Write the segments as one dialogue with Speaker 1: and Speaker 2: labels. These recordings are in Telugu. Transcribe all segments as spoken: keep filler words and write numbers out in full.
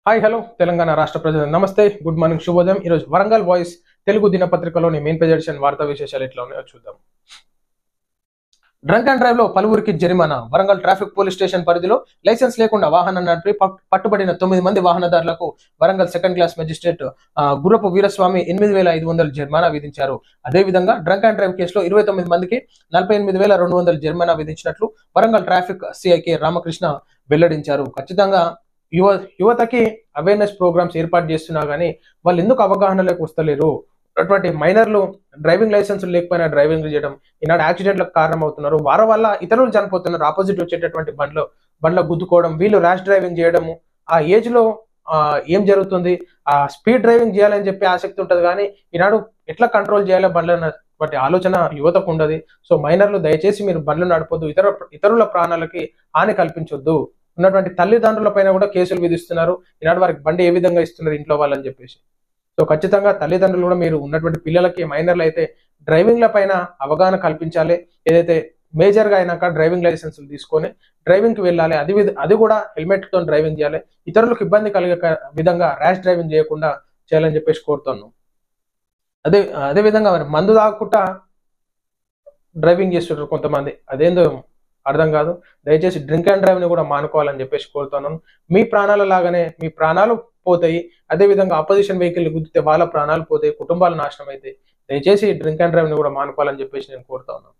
Speaker 1: హాయ్ హలో తెలంగాణ రాష్ట్ర ప్రజలు నమస్తే గుడ్ మార్నింగ్ శుభోదయం ఈరోజు వరంగల్ వాయిస్ తెలుగు దినపత్రికలోని మెయిన్ పేజ్ ఎడిషన్ వార్తా విశేషాలు ఎట్లా ఉన్నాయో చూద్దాం. డ్రంక్ అండ్ డ్రైవ్ లో పలువురికి జరిమానా. వరంగల్ ట్రాఫిక్ పోలీస్ స్టేషన్ పరిధిలో లైసెన్స్ లేకుండా వాహనం నడిపి పట్టుబడిన తొమ్మిది మంది వాహనదారులకు వరంగల్ సెకండ్ క్లాస్ మెజిస్ట్రేట్ గుర్రపు వీరస్వామి ఎనిమిది వేల ఐదు వందల జరిమానా విధించారు. అదేవిధంగా డ్రంక్ అండ్ డ్రైవ్ కేసులో ఇరవై తొమ్మిది మందికి నలభై ఎనిమిది వేల రెండు వందల జరిమానా విధించినట్లు వరంగల్ ట్రాఫిక్ సిఐకే రామకృష్ణ వెల్లడించారు. ఖచ్చితంగా యువ యువతకి అవేర్నెస్ ప్రోగ్రామ్స్ ఏర్పాటు చేస్తున్నా కానీ వాళ్ళు ఎందుకు అవగాహనలోకి వస్తలేరు? అటువంటి మైనర్లు డ్రైవింగ్ లైసెన్స్ లేకపోయినా డ్రైవింగ్ చేయడం ఈనాడు యాక్సిడెంట్లకు కారణం అవుతున్నారు. వారి వల్ల ఇతరులు చనిపోతున్నారు. ఆపోజిట్ వచ్చేటటువంటి బండ్లో బండ్ల గుద్దుకోవడం, వీళ్ళు ర్యాష్ డ్రైవింగ్ చేయడము. ఆ ఏజ్ లో ఆ ఏం జరుగుతుంది? ఆ స్పీడ్ డ్రైవింగ్ చేయాలని చెప్పి ఆసక్తి ఉంటుంది కానీ ఈనాడు ఎట్లా కంట్రోల్ చేయాలో బండ్లను వాటి ఆలోచన యువతకు ఉండదు. సో మైనర్లు దయచేసి మీరు బండ్లు నడపొద్దు, ఇతర ఇతరుల ప్రాణాలకి హాని కల్పించొద్దు. ఉన్నటువంటి తల్లిదండ్రుల పైన కూడా కేసులు విధిస్తున్నారు. ఈనాడు వారికి బండి ఏ విధంగా ఇస్తున్నారు ఇంట్లో వాళ్ళని చెప్పేసి. సో ఖచ్చితంగా తల్లిదండ్రులు కూడా మీరు ఉన్నటువంటి పిల్లలకి మైనర్లు అయితే డ్రైవింగ్ల పైన అవగాహన కల్పించాలి. ఏదైతే మేజర్ గా అయినాక డ్రైవింగ్ లైసెన్సులు తీసుకొని డ్రైవింగ్ కి వెళ్ళాలి. అది అది కూడా హెల్మెట్ తో డ్రైవింగ్ చేయాలి. ఇతరులకు ఇబ్బంది కలిగే విధంగా ర్యాష్ డ్రైవింగ్ చేయకుండా చేయాలని చెప్పేసి కోరుతున్నాను. అదే అదే విధంగా మరి మందు తాగకుండా డ్రైవింగ్ చేస్తుంటారు కొంతమంది, అదేందో అర్థం కాదు. దయచేసి డ్రింక్ అండ్ డ్రైవ్ ని కూడా మానుకోవాలని చెప్పేసి కోరుతున్నాను. మీ ప్రాణాల లాగానే మీ ప్రాణాలు పోతాయి. అదే విధంగా ఆపోజిషన్ వెహికల్ గుద్దితే వాళ్ళ ప్రాణాలు పోతాయి, కుటుంబాలు నాశనం అవుతాయి. దయచేసి డ్రింక్ అండ్ డ్రైవ్ ని కూడా మానుకోవాలని చెప్పేసి నేను కోరుతా ఉన్నాను.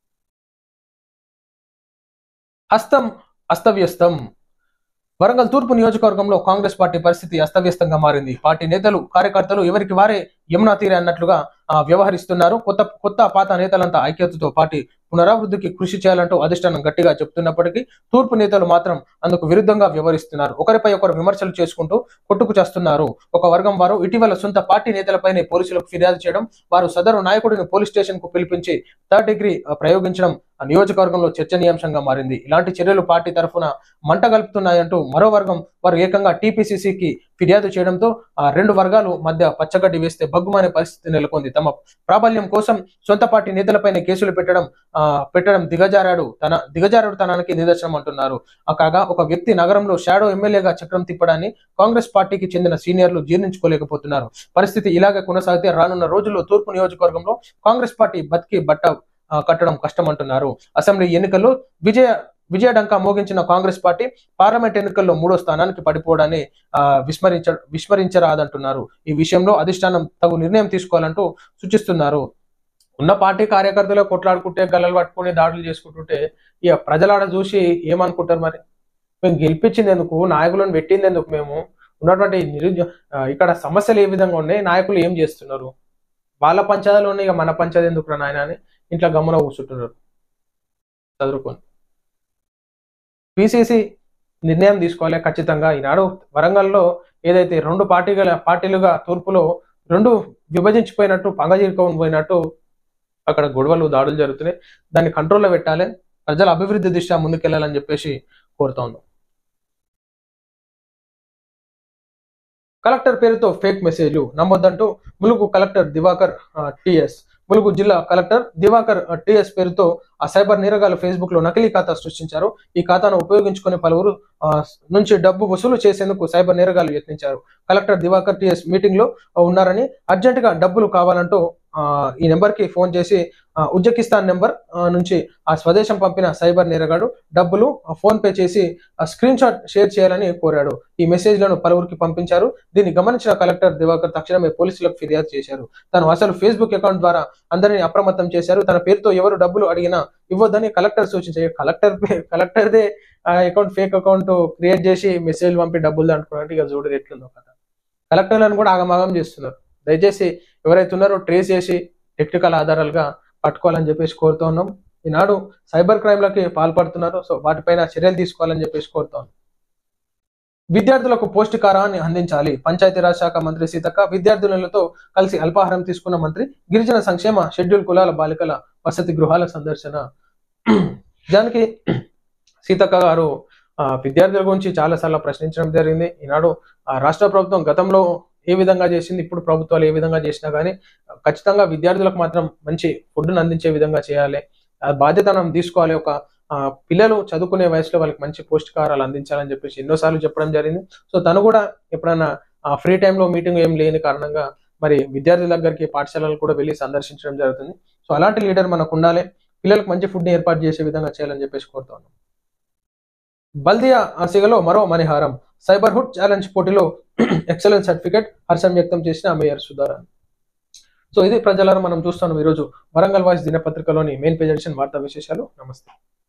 Speaker 1: హస్తం అస్తవ్యస్తం. వరంగల్ తూర్పు నియోజకవర్గంలో కాంగ్రెస్ పార్టీ పరిస్థితి అస్తవ్యస్తంగా మారింది. పార్టీ నేతలు కార్యకర్తలు ఎవరికి వారే యమునా తీరే అన్నట్లుగా వ్యవహరిస్తున్నారు. కొత్త కొత్త పాత నేతలంతా ఐక్యతతో పార్టీ పునరావృద్ధికి కృషి చేయాలంటూ అధిష్టానం గట్టిగా చెప్తున్నప్పటికీ తూర్పు నేతలు మాత్రం అందుకు విరుద్ధంగా వ్యవహరిస్తున్నారు. ఒకరిపై ఒకరు విమర్శలు చేసుకుంటూ కొట్టుకు చేస్తున్నారు. ఒక వర్గం వారు ఇటీవల సొంత పార్టీ నేతలపైనే పోలీసులకు ఫిర్యాదు చేయడం, వారు సదరు నాయకుడిని పోలీస్ స్టేషన్ కు పిలిపించి థర్డ్ డిగ్రీ ప్రయోగించడం ఆ నియోజకవర్గంలో చర్చనీయాంశంగా మారింది. ఇలాంటి చర్యలు పార్టీ తరఫున మంట గలుపుతున్నాయంటూ మరో వర్గం వారు ఏకంగా టీపీసీసీకి ఫిర్యాదు చేయడంతో ఆ రెండు వర్గాలు మధ్య పచ్చగడ్డి వేస్తే బగ్గుమనే పరిస్థితి నెలకొంది. తమ ప్రాబల్యం కోసం సొంత పార్టీ నేతలపైన కేసులు పెట్టడం ఆ పెట్టడం దిగజారాడు తన దిగజారుడు తనానికి నిదర్శనం అంటున్నారు. కాగా ఒక వ్యక్తి నగరంలో షాడో ఎమ్మెల్యేగా చక్రం తిప్పడాన్ని కాంగ్రెస్ పార్టీకి చెందిన సీనియర్లు జీర్ణించుకోలేకపోతున్నారు. పరిస్థితి ఇలాగే కొనసాగితే రానున్న రోజుల్లో తూర్పు నియోజకవర్గంలో కాంగ్రెస్ పార్టీ బతికి బట్ట కట్టడం కష్టం అంటున్నారు. అసెంబ్లీ ఎన్నికల్లో విజయ విజయడంకా మోగించిన కాంగ్రెస్ పార్టీ పార్లమెంట్ ఎన్నికల్లో మూడో స్థానానికి పడిపోవడాన్ని ఆ విస్మరించ విస్మరించరాదంటున్నారు. ఈ విషయంలో అధిష్టానం తగు నిర్ణయం తీసుకోవాలంటూ సూచిస్తున్నారు. ఉన్న పార్టీ కార్యకర్తలు కొట్లాడుకుంటే గల్లలు పట్టుకుని దాడులు చేసుకుంటుంటే ఇక ప్రజలాడ చూసి ఏమనుకుంటారు? మరి మేము గెలిపించింది ఎందుకు, నాయకులను పెట్టింది ఎందుకు, మేము ఉన్నటువంటి నిరుద్యో ఇక్కడ సమస్యలు ఏ విధంగా ఉన్నాయి, నాయకులు ఏం చేస్తున్నారు, వాళ్ళ పంచాయతీలో ఉన్నాయి, ఇక మన పంచాయతీ ఎందుకు నాయన అని ఇంట్లో గమ్మున కూర్చుంటున్నారు చదువుకొని. పిసిసి నిర్ణయం తీసుకోవాలి ఖచ్చితంగా. ఈనాడు వరంగల్లో ఏదైతే రెండు పార్టీల పార్టీలుగా తూర్పులో రెండు విభజించిపోయినట్టు పంగజీరుకొని పోయినట్టు అక్కడ గొడవలు దాడులు జరుగుతున్నాయి. దాన్ని కంట్రోల్లో పెట్టాలి, ప్రజల అభివృద్ధి దిశ ముందుకెళ్లాలని చెప్పేసి కోరుతా ఉన్నాం. కలెక్టర్ పేరుతో ఫేక్ మెసేజ్లు నమ్మొద్దంటూ ములుగు కలెక్టర్ దివాకర్ టిఎస్ ములుగు జిల్లా కలెక్టర్ దివాకర్ టిఎస్ పేరుతో ఆ సైబర్ నేరగాలు ఫేస్బుక్ లో నకిలీ ఖాతా సృష్టించారు. ఈ ఖాతాను ఉపయోగించుకుని పలువురు నుంచి డబ్బు వసూలు చేసేందుకు సైబర్ నేరగాలు యత్నించారు. కలెక్టర్ దివాకర్ టిఎస్ మీటింగ్ లో ఉన్నారని అర్జెంట్ గా డబ్బులు కావాలంటూ ఆ ఈ నెంబర్ కి ఫోన్ చేసి ఉజ్బెకిస్తాన్ నెంబర్ నుంచి ఆ స్వదేశం పంపిన సైబర్ నేరగాడు డబ్బులు ఫోన్ పే చేసి స్క్రీన్ షాట్ షేర్ చేయాలని కోరాడు. ఈ మెసేజ్లను పలువురికి పంపించారు. దీన్ని గమనించిన కలెక్టర్ దివాకర్ తక్షణమే పోలీసులకు ఫిర్యాదు చేశారు. తను అసలు ఫేస్బుక్ అకౌంట్ ద్వారా అందరినీ అప్రమత్తం చేశారు. తన పేరుతో ఎవరు డబ్బులు అడిగినా ఇవ్వద్దని కలెక్టర్ సూచించారు. కలెక్టర్ కలెక్టర్దే అకౌంట్ ఫేక్ అకౌంట్ క్రియేట్ చేసి మెసేజ్ పంపి డబ్బులు అనుకున్నట్టు ఇక చూడదు ఎట్లుందో కదా. కలెక్టర్లను కూడా ఆగమాగం చేస్తున్నారు. దయచేసి ఎవరైతే ఉన్నారో ట్రేస్ చేసి టెక్నికల్ ఆధారాలుగా పట్టుకోవాలని చెప్పేసి కోరుతూ ఉన్నాం. ఈనాడు సైబర్ క్రైమ్లకి పాల్పడుతున్నారు. సో వాటిపైన చర్యలు తీసుకోవాలని చెప్పేసి కోరుతాం. విద్యార్థులకు పౌష్టికాహారాన్ని అందించాలి. పంచాయతీరాజ్ శాఖ మంత్రి సీతక్క విద్యార్థులతో కలిసి అల్పాహారం తీసుకున్న మంత్రి. గిరిజన సంక్షేమ షెడ్యూల్ కులాల బాలికల వసతి గృహాల సందర్శన. దానికి సీతక్క గారు విద్యార్థుల గురించి చాలా సార్లు ప్రశ్నించడం జరిగింది. ఈనాడు రాష్ట్ర ప్రభుత్వం గతంలో ఏ విధంగా చేసింది, ఇప్పుడు ప్రభుత్వాలు ఏ విధంగా చేసినా కానీ ఖచ్చితంగా విద్యార్థులకు మాత్రం మంచి ఫుడ్ను అందించే విధంగా చేయాలి. బాధ్యతను తీసుకోవాలి. ఒక ఆ పిల్లలు చదువుకునే వయసులో వాళ్ళకి మంచి పౌష్టికాహారాలు అందించాలని చెప్పేసి ఎన్నోసార్లు చెప్పడం జరిగింది. సో తను కూడా ఎప్పుడైనా ఆ ఫ్రీ టైంలో మీటింగ్ ఏం లేని కారణంగా మరి విద్యార్థుల దగ్గరికి పాఠశాలలు కూడా వెళ్ళి సందర్శించడం జరుగుతుంది. సో అలాంటి లీడర్ మనకు ఉండాలి. పిల్లలకు మంచి ఫుడ్ని ఏర్పాటు చేసే విధంగా చేయాలని చెప్పేసి కోరుతా ఉన్నాం. బల్దియా సిగలో మరో మణిహారం. సైబర్హుడ్ ఛాలెంజ్ పోటీలో ఎక్సలెన్స్ సర్టిఫికేట్ హర్షం వ్యక్తం చేసిన మేయర్ సుధారాణి. సో ఇది ప్రజలను మనం చూస్తున్నాం ఈరోజు వరంగల్ వాయిస్ దినపత్రికలోని మెయిన్ పేజ్ ఎడిషన్ వార్తా విశేషాలు. నమస్తే.